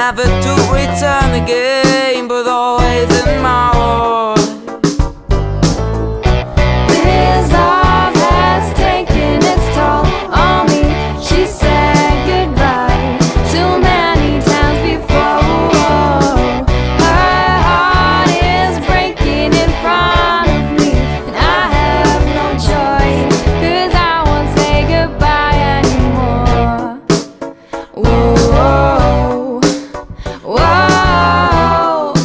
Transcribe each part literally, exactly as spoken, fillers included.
never to return again, but always in my heart. This love has taken its toll on me. She said goodbye too many times before. Her heart is breaking in front of me, and I have no choice, 'cause I won't say goodbye anymore. Whoa, whoa, whoa,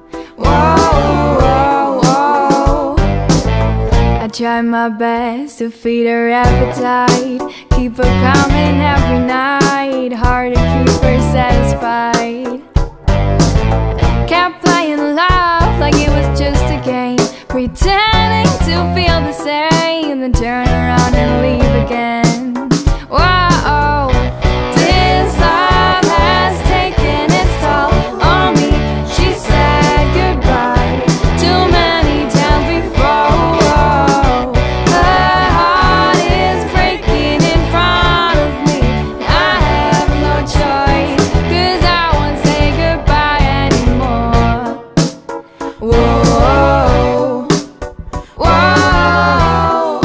whoa, whoa. I try my best to feed her appetite, keep her coming every night, hard to keep her satisfied. Kept playing love like it was just a game, pretending to feel the same, then turn around and leave again. Whoa, this love has taken its toll on me. She said goodbye too many times before. Her heart is breaking in front of me, and I have no choice, 'cause I won't say goodbye anymore. Whoa, whoa,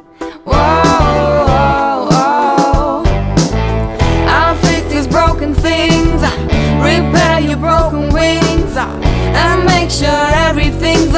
whoa, whoa. I'll fix these broken things, repair your broken wings, and make sure everything's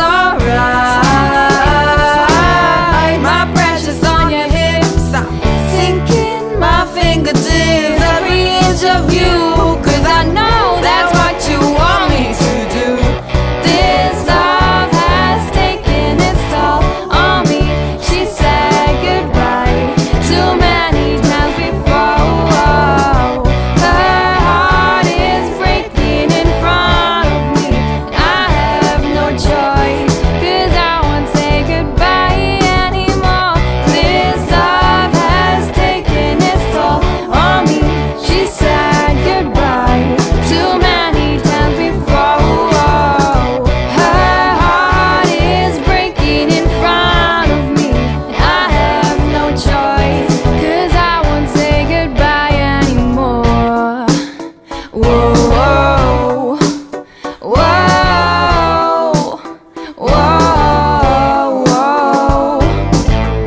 alright. My precious on your hips, sinking my fingertips, every inch of you, 'cause I know that's what you want me to do. This love has taken its toll on me. She said goodbye too many times before. Her heart is breaking in front of me, and I have no choice, 'cause I won't say goodbye anymore. This love has taken its toll on me. She said goodbye too many times before. Her heart is breaking in front of me, and I have no choice, 'cause I won't say goodbye anymore. Whoa, whoa, whoa, whoa.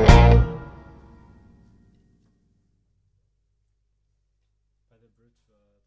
Bei der Bridge war